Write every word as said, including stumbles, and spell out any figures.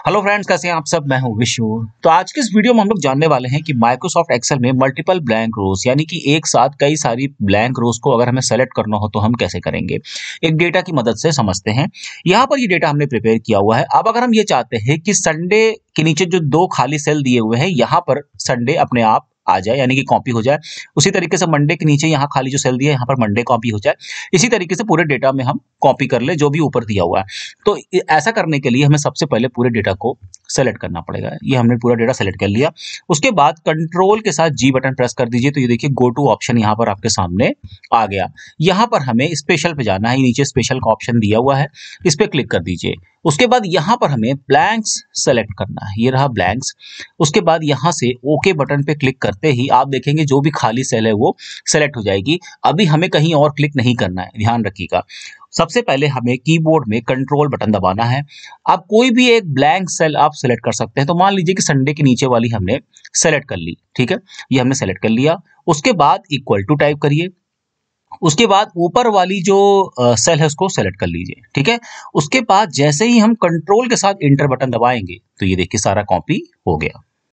Hello friends, कैसे हैं आप सब। मैं हूं विशु। तो आज के इस वीडियो में हम लोग जानने वाले हैं कि माइक्रोसॉफ्ट एक्सेल में मल्टीपल ब्लैंक रोज यानी कि एक साथ कई सारी ब्लैंक रोज को अगर हमें सेलेक्ट करना हो तो हम कैसे करेंगे, एक डेटा की मदद से समझते हैं। यहाँ पर ये डेटा हमने प्रिपेयर किया हुआ है। अब अगर हम ये चाहते हैं कि संडे के नीचे जो दो खाली सेल दिए हुए हैं यहाँ पर संडे अपने आप आ जाए यानी कि कॉपी हो जाए, उसी तरीके से मंडे के नीचे यहाँ खाली जो सेल दिया है यहाँ पर मंडे कॉपी हो जाए, इसी तरीके से पूरे डेटा में हम कॉपी कर ले जो भी ऊपर दिया हुआ है। तो ऐसा करने के लिए हमें सबसे पहले पूरे डेटा को सेलेक्ट करना पड़ेगा। ये हमने पूरा डेटा सेलेक्ट कर लिया। उसके बाद कंट्रोल के साथ जी बटन प्रेस कर दीजिए तो ये देखिए गो टू ऑप्शन यहाँ पर आपके सामने आ गया। यहाँ पर हमें स्पेशल पे जाना है, नीचे स्पेशल का ऑप्शन दिया हुआ है, इस पे क्लिक कर दीजिए। उसके बाद यहाँ पर हमें ब्लैंक्स सेलेक्ट करना है, ये रहा ब्लैंक्स। उसके बाद यहाँ से ओके बटन पे क्लिक करते ही आप देखेंगे जो भी खाली सेल है वो सेलेक्ट हो जाएगी। अभी हमें कहीं और क्लिक नहीं करना है, ध्यान रखिएगा। सबसे पहले हमें कीबोर्ड में कंट्रोल बटन दबाना है। आप कोई भी एक ब्लैंक सेल आप सेलेक्ट कर सकते हैं। तो मान लीजिए कि संडे के नीचे वाली हमने सेलेक्ट कर ली, ठीक है, ये हमने सेलेक्ट कर लिया। उसके बाद इक्वल टू टाइप करिए। उसके बाद ऊपर वाली जो सेल है उसको सेलेक्ट कर लीजिए, ठीक है। उसके बाद जैसे ही हम कंट्रोल के साथ इंटर बटन दबाएंगे तो ये देखिए सारा कॉपी हो गया।